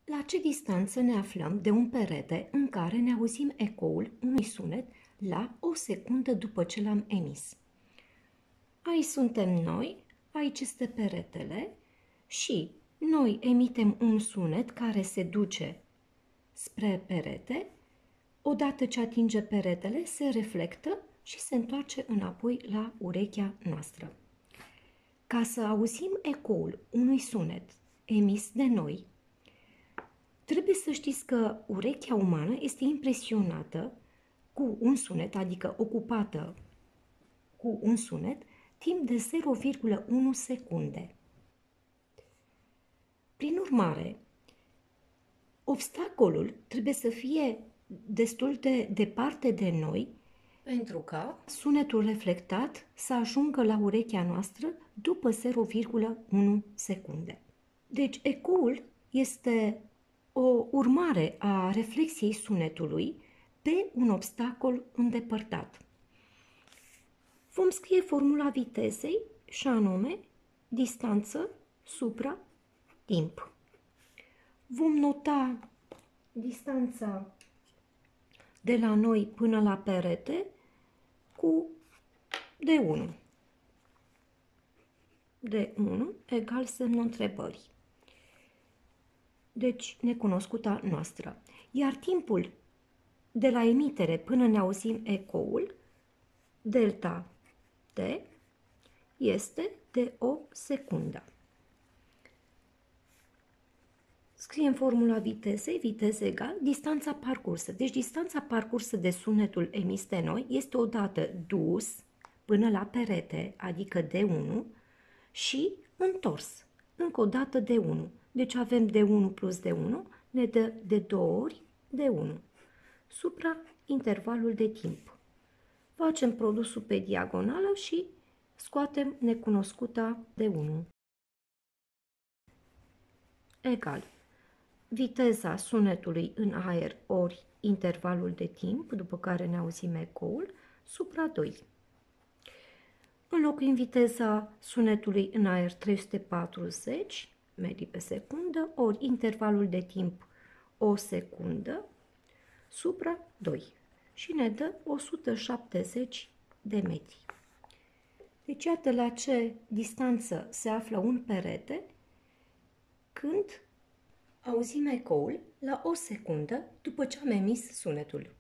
La ce distanță ne aflăm de un perete în care ne auzim ecoul unui sunet la o secundă după ce l-am emis? Aici suntem noi, aici este peretele și noi emitem un sunet care se duce spre perete. Odată ce atinge peretele, se reflectă și se întoarce înapoi la urechea noastră. Ca să auzim ecoul unui sunet emis de noi, trebuie să știți că urechea umană este impresionată cu un sunet, adică ocupată cu un sunet, timp de 0,1 secunde. Prin urmare, obstacolul trebuie să fie destul de departe de noi pentru ca sunetul reflectat să ajungă la urechea noastră după 0,1 secunde. Deci ecoul este o urmare a reflexiei sunetului pe un obstacol îndepărtat. Vom scrie formula vitezei și anume distanță supra timp. Vom nota distanța de la noi până la perete cu D1. D1 egal semnul întrebării. Deci necunoscuta noastră. Iar timpul de la emitere până ne auzim ecoul, delta T, este de o secundă. Scriem formula vitezei, viteză egal distanța parcursă. Deci distanța parcursă de sunetul emis de noi este odată dus până la perete, adică D1, și întors, încă o dată D1. Deci avem D1 plus D1, ne dă de 2 ori D1, supra intervalul de timp. Facem produsul pe diagonală și scoatem necunoscuta D1. Egal viteza sunetului în aer ori intervalul de timp după care ne auzim ecoul supra 2. Înlocuim viteza sunetului în aer 340 metri pe secundă ori intervalul de timp o secundă supra 2 și ne dă 170 de metri. Deci iată la ce distanță se află un perete când auzim ecoul la o secundă după ce am emis sunetul.